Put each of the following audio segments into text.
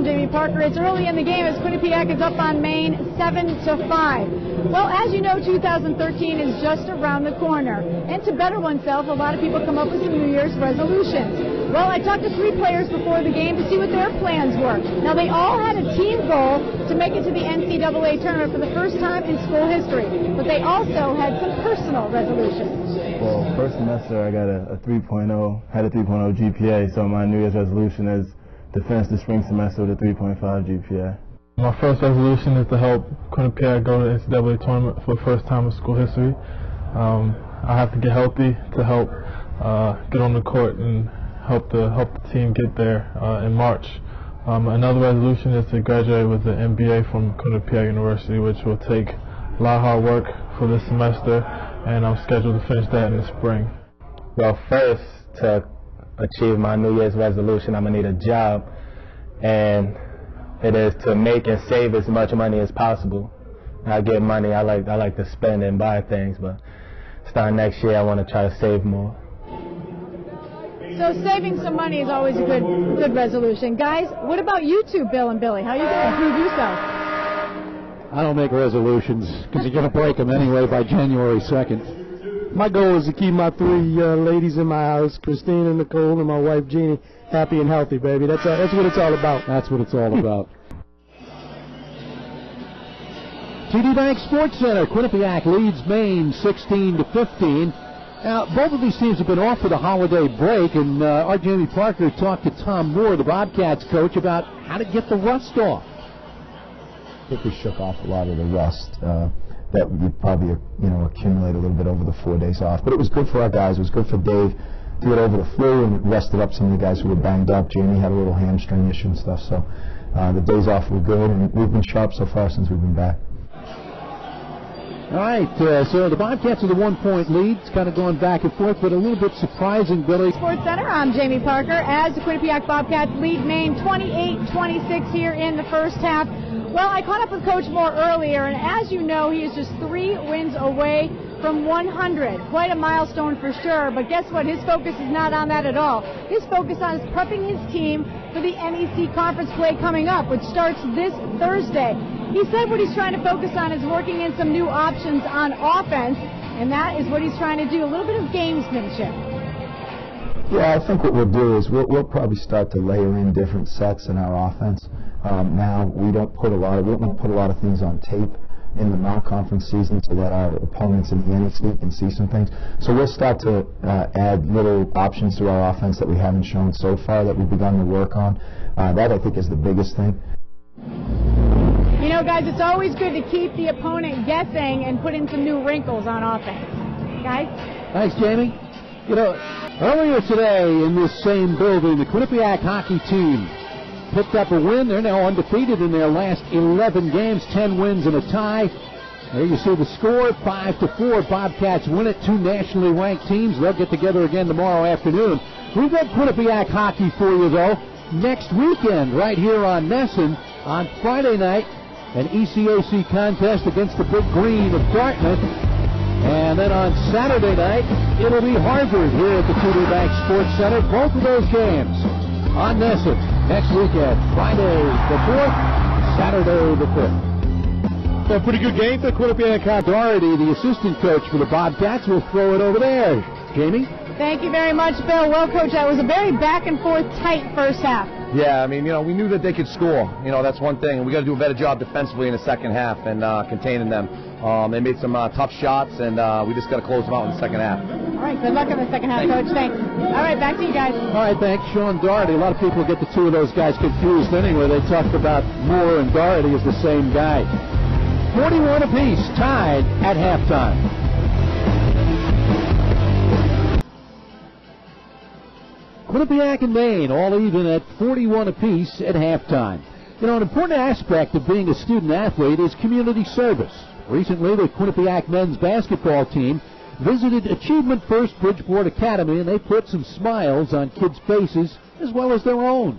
I'm Jamie Parker. It's early in the game as Quinnipiac is up on Maine 7-5. Well, as you know, 2013 is just around the corner. And to better oneself, a lot of people come up with some New Year's resolutions. Well, I talked to 3 players before the game to see what their plans were. Now, they all had a team goal to make it to the NCAA tournament for the first time in school history. But they also had some personal resolutions. Well, first semester I got a 3.0, had a 3.0 GPA, so my New Year's resolution is to finish the spring semester with a 3.5 GPA. My first resolution is to help Quinnipiac go to the NCAA tournament for the first time in school history. I have to get healthy to help get on the court and help the team get there in March. Another resolution is to graduate with an MBA from Quinnipiac University, which will take a lot of hard work for this semester, and I'm scheduled to finish that in the spring. Well, first, to achieve my New Year's resolution, I'm going to need a job, and it is to make and save as much money as possible. I get money, I like to spend and buy things, but starting next year I want to try to save more. So saving some money is always a good resolution. Guys, what about you two, Bill and Billy? How are you going to improve yourself? I don't make resolutions because you're going to break them anyway by January 2nd. My goal is to keep my 3 ladies in my house, Christine and Nicole and my wife Jeannie, happy and healthy, baby. That's what it's all about. That's what it's all about. TD Bank Sports Center, Quinnipiac leads Maine 16-15. Now, both of these teams have been off for the holiday break, and our Jamie Parker talked to Tom Moore, the Bobcats coach, about how to get the rust off. I think we shook off a lot of the rust that would probably accumulate a little bit over the 4 days off. But it was good for our guys. It was good for Dave to get over the flu, and it rested up some of the guys who were banged up. Jamie had a little hamstring issue and stuff, so the days off were good, and we've been sharp so far since we've been back. All right, so the Bobcats are the 1-point lead. It's kind of going back and forth, but a little bit surprising, Billy. Sports Center, I'm Jamie Parker. As the Quinnipiac Bobcats lead Maine 28-26 here in the first half. Well, I caught up with Coach Moore earlier, and as you know, he is just 3 wins away from 100. Quite a milestone for sure, but guess what? His focus is not on that at all. His focus on is prepping his team for the NEC conference play coming up, which starts this Thursday. He said what he's trying to focus on is working in some new options on offense, and that is what he's trying to do, a little bit of gamesmanship. Yeah, I think what we'll do is we'll probably start to layer in different sets in our offense. Now we don't put a lot of things on tape in the non-conference season so that our opponents in the NEC can see some things. So we'll start to add little options to our offense that we haven't shown so far that we've begun to work on. That I think is the biggest thing. You know, guys, it's always good to keep the opponent guessing and put in some new wrinkles on offense. Guys? Thanks, Jamie. You know, earlier today in this same building, the Quinnipiac hockey team picked up a win. They're now undefeated in their last 11 games, 10 wins and a tie. There you see the score, 5-4. Bobcats win it. 2 nationally ranked teams. They'll get together again tomorrow afternoon. We've got Quinnipiac hockey for you, though, next weekend right here on NESN. On Friday night, an ECAC contest against the Big Green of Dartmouth. And then on Saturday night, it'll be Harvard here at the TD Bank Sports Center. Both of those games on NESN next weekend. Friday the 4th, Saturday the 5th. A pretty good game for Quinnipiac. Doherty, the assistant coach for the Bobcats, will throw it over there. Jamie? Thank you very much, Bill. Well, Coach, that was a very back-and-forth, tight first half. Yeah, I mean, we knew that they could score. That's one thing. And we got to do a better job defensively in the second half and containing them. They made some tough shots, and we just got to close them out in the second half. All right, good luck in the second half, Coach. Thanks. All right, back to you guys. All right, thanks, Sean Doherty. A lot of people get the 2 of those guys confused anyway. They talked about Moore and Doherty as the same guy. 41 apiece, tied at halftime. Quinnipiac and Maine all even at 41 apiece at halftime. An important aspect of being a student athlete is community service. Recently, the Quinnipiac men's basketball team visited Achievement First Bridgeport Academy, and they put some smiles on kids' faces as well as their own.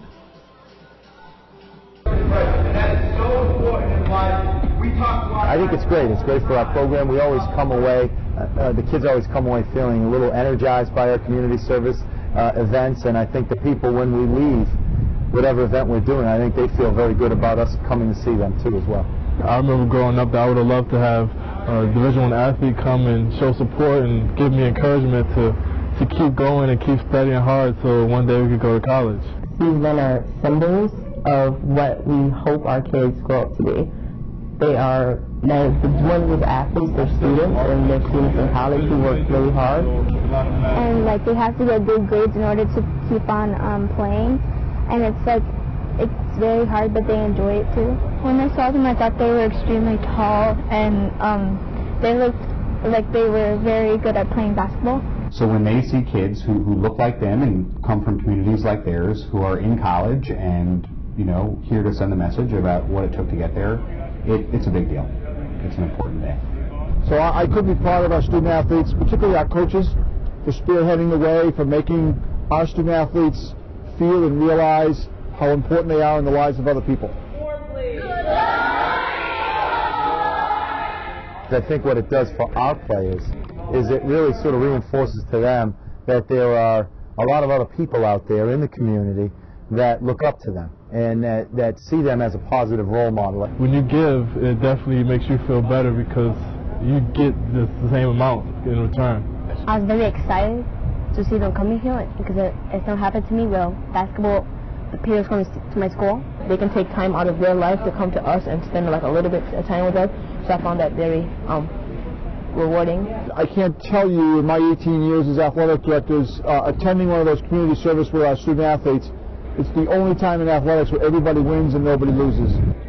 I think it's great. It's great for our program. We always come away, the kids always come away feeling a little energized by our community service events, and I think the people, when we leave, whatever event we're doing. I think they feel very good about us coming to see them too as well. I remember growing up that I would have loved to have a Division I athlete come and show support and give me encouragement to keep going and keep studying hard so one day we could go to college. These men are symbols of what we hope our kids grow up to be. They are one of the athletes, they're students, and they're students in college who work really hard. And like they have to get good grades in order to keep on playing. And it's very hard, but they enjoy it too. When I saw them, I thought they were extremely tall, and they looked like they were very good at playing basketball. So when they see kids who look like them and come from communities like theirs, who are in college and, you know, here to send a message about what it took to get there, it's a big deal. It's an important day. So I couldn't be proud of our student athletes, particularly our coaches, for spearheading the way, for making our student athletes feel and realize how important they are in the lives of other people. I think what it does for our players is it really sort of reinforces to them that there are a lot of other people out there in the community that look up to them and that see them as a positive role model. When you give, it definitely makes you feel better because you get the same amount in return. I was very excited to see them coming here because it's not happened to me. Well, basketball, the players come to my school. They can take time out of their life to come to us and spend like a little bit of time with us. So I found that very rewarding. I can't tell you in my 18 years as athletic directors, attending one of those community service with our student athletes, it's the only time in athletics where everybody wins and nobody loses.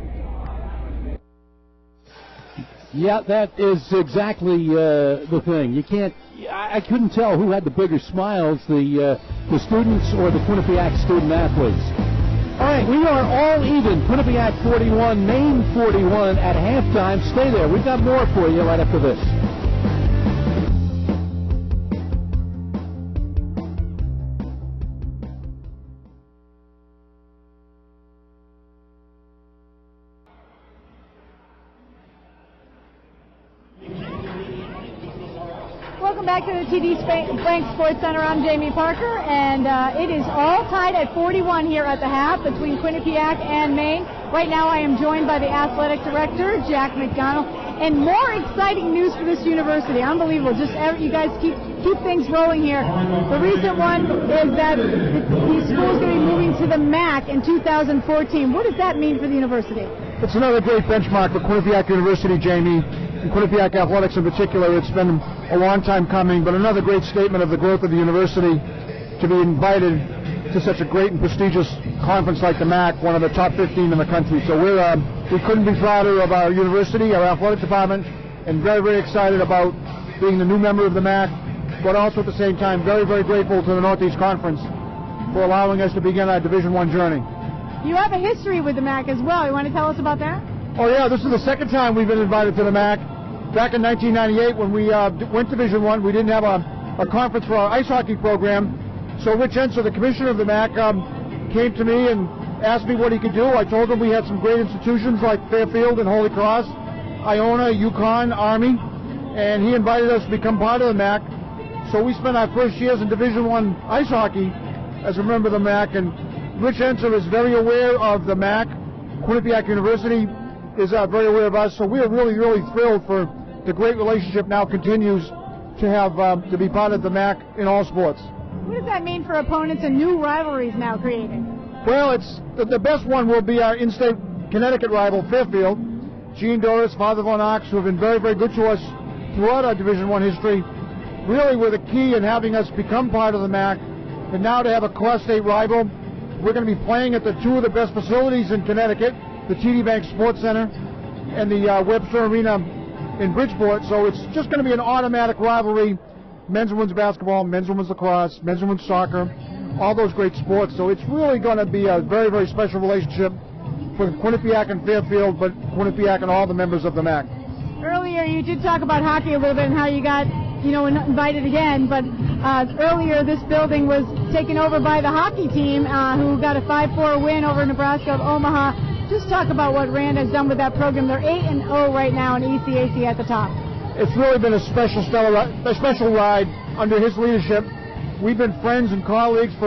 Yeah, that is exactly the thing. You can't. I couldn't tell who had the bigger smiles, the students or the Quinnipiac student athletes. All right, we are all even. Quinnipiac 41, Maine 41 at halftime. Stay there. We've got more for you right after this. Welcome back to the TD Bank Sports Center. I'm Jamie Parker, and it is all tied at 41 here at the half between Quinnipiac and Maine. Right now I am joined by the athletic director, Jack McDonald, and more exciting news for this university. Unbelievable. Just you guys keep things rolling here. The recent one is that the school is going to be moving to the MAC in 2014. What does that mean for the university? It's another great benchmark for Quinnipiac University, Jamie, and Quinnipiac athletics in particular. It's been a long time coming, but another great statement of the growth of the university to be invited to such a great and prestigious conference like the MAC, one of the top 15 in the country. So we couldn't be prouder of our university, our athletic department, and very, very excited about being the new member of the MAC, but also at the same time very, very grateful to the Northeast Conference for allowing us to begin our Division I journey. You have a history with the MAC as well. You want to tell us about that? Oh yeah, this is the second time we've been invited to the MAC. Back in 1998 when we went Division I, we didn't have a conference for our ice hockey program. So Rich Enser, the commissioner of the MAC, came to me and asked me what he could do. I told him we had some great institutions like Fairfield and Holy Cross, Iona, UConn, Army, and he invited us to become part of the MAC. So we spent our first years in Division I ice hockey as a member of the MAC, and Rich Enser is very aware of the MAC. Quinnipiac University is very aware of us, so we are really, really thrilled for the great relationship now continues to have to be part of the MAC in all sports. What does that mean for opponents and new rivalries now created? Well, it's the best one will be our in-state Connecticut rival, Fairfield. Gene Doris, Father Von Ox, who have been very, very good to us throughout our Division I history, really were the key in having us become part of the MAC. And now to have a cross-state rival, we're going to be playing at the two of the best facilities in Connecticut, the TD Bank Sports Center and the Webster Arena in Bridgeport. So it's just going to be an automatic rivalry. Men's and women's basketball, men's and women's lacrosse, men's and women's soccer, all those great sports. So it's really going to be a very, very special relationship for Quinnipiac and Fairfield, but Quinnipiac and all the members of the MAC. Earlier you did talk about hockey a little bit and how you got, invited again, but earlier this building was taken over by the hockey team who got a 5-4 win over Nebraska of Omaha. Just talk about what Rand has done with that program. They're 8-0 right now in ECAC at the top. It's really been a special ride under his leadership. We've been friends and colleagues for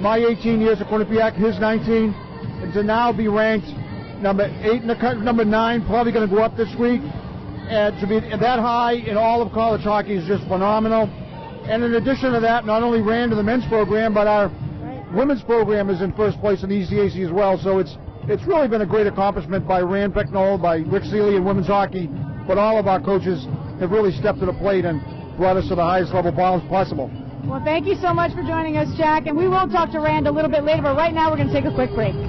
my 18 years at Quinnipiac, his 19, and to now be ranked number 8 in the country, number 9, probably going to go up this week. And to be that high in all of college hockey is just phenomenal. And in addition to that, not only ran to the men's program, but our women's program is in first place in the ECAC as well. So it's really been a great accomplishment by Rand Pecknold, by Rick Seeley in women's hockey, but all of our coaches have really stepped to the plate and brought us to the highest level possible. Well, thank you so much for joining us, Jack. And we will talk to Rand a little bit later, but right now we're going to take a quick break.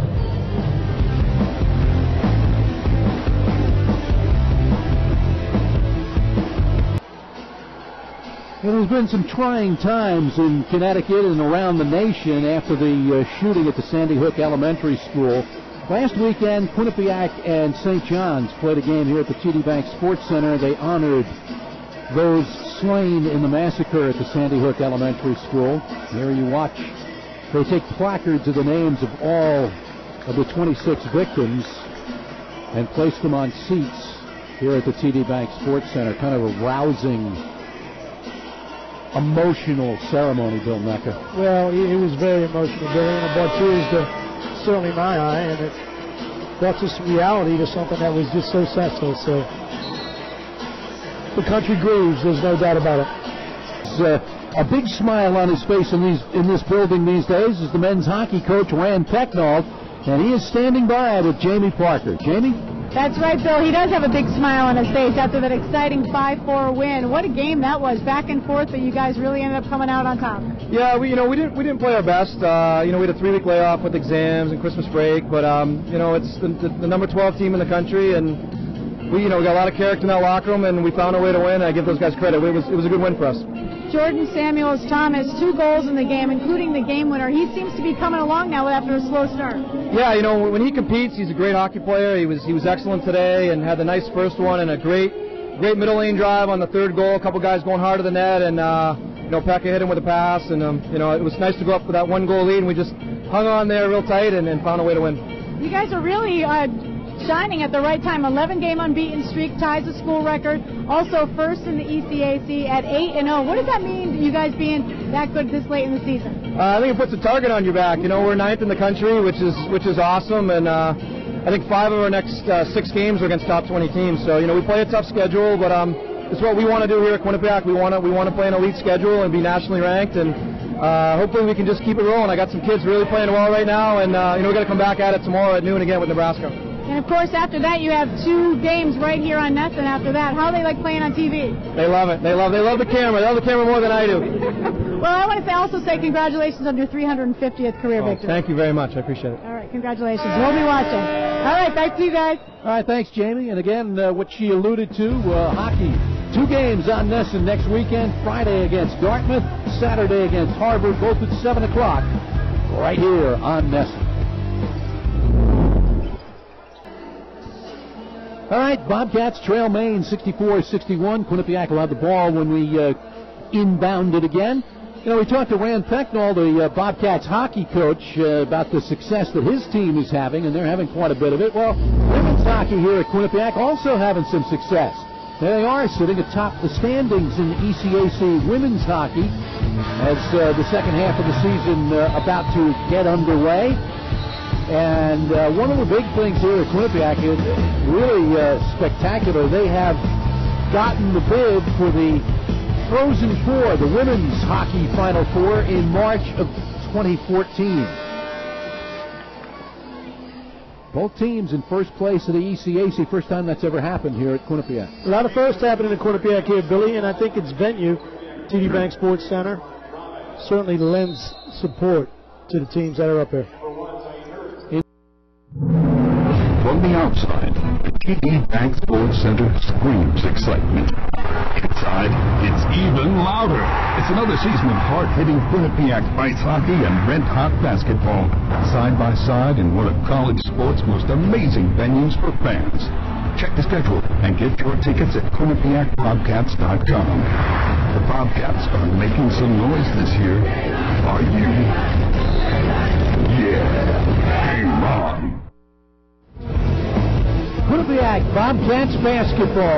There's been some trying times in Connecticut and around the nation after the shooting at the Sandy Hook Elementary School. Last weekend, Quinnipiac and St. John's played a game here at the TD Bank Sports Center. They honored those slain in the massacre at the Sandy Hook Elementary School. Here you watch. They take placards of the names of all of the 26 victims and place them on seats here at the TD Bank Sports Center. Kind of a rousing, emotional ceremony, Bill Necker. Well, it was very emotional, Billy, and it brought tears to certainly my eye, and it brought us reality to something that was just so senseless. So the country grieves, there's no doubt about it. A big smile on his face in this building these days is the men's hockey coach, Rand Pecknold, and he is standing by with Jamie Parker. Jamie? That's right, Bill. He does have a big smile on his face after that exciting 5-4 win. What a game that was, back and forth, but you guys really ended up coming out on top. Yeah, we didn't play our best. We had a 3-week layoff with exams and Christmas break, but it's the number 12 team in the country, and we got a lot of character in that locker room, and we found a way to win. I give those guys credit. It was a good win for us. Jordan Samuels-Thomas, 2 goals in the game, including the game winner. He seems to be coming along now after a slow start. Yeah, when he competes, he's a great hockey player. He was excellent today and had the nice first one and a great middle lane drive on the third goal. A couple guys going hard to the net, and Pekka hit him with a pass, and it was nice to go up with that 1-goal lead, and we just hung on there real tight and found a way to win. You guys are really shining at the right time. 11-game unbeaten streak, ties the school record. Also first in the ECAC at 8-0. What does that mean, you guys being that good this late in the season? I think it puts a target on your back. We're 9th in the country, which is awesome, and I think 5 of our next 6 games are against top 20 teams. So we play a tough schedule, but it's what we want to do here at Quinnipiac. We want to play an elite schedule and be nationally ranked, and hopefully we can just keep it rolling. I got some kids really playing well right now, and we're going to come back at it tomorrow at noon again with Nebraska. And, of course, after that, you have 2 games right here on NESN after that. How do they like playing on TV? They love it. They love the camera. They love the camera more than I do. Well, I want to also say congratulations on your 350th career victory. Thank you very much. I appreciate it. All right, congratulations. We'll be watching. All right, back to you guys. All right, thanks, Jamie. And again, what she alluded to, hockey. 2 games on NESN next weekend. Friday against Dartmouth, Saturday against Harvard, both at 7 o'clock right here on NESN. All right, Bobcats trail Maine 64-61. Quinnipiac will have the ball when we inbound it again. We talked to Rand Pecknold, the Bobcats hockey coach, about the success that his team is having, and they're having quite a bit of it. Well, women's hockey here at Quinnipiac also having some success. There they are, sitting atop the standings in ECAC women's hockey as the second half of the season about to get underway. And one of the big things here at Quinnipiac is really spectacular. They have gotten the bid for the Frozen Four, the women's hockey Final Four, in March of 2014. Both teams in first place of the ECAC. First time that's ever happened here at Quinnipiac. A lot of firsts happening at Quinnipiac here, Billy, and I think its venue, TD Bank Sports Center, certainly lends support to the teams that are up here. From the outside, the TD Bank Sports Center screams excitement. Inside, it's even louder. It's another season of hard-hitting Quinnipiac ice hockey and red-hot basketball, side by side in one of college sports' most amazing venues for fans. Check the schedule and get your tickets at QuinnipiacBobcats.com. The Bobcats are making some noise this year. Are you? Yeah. Game on. Quinnipiac Bobcats basketball.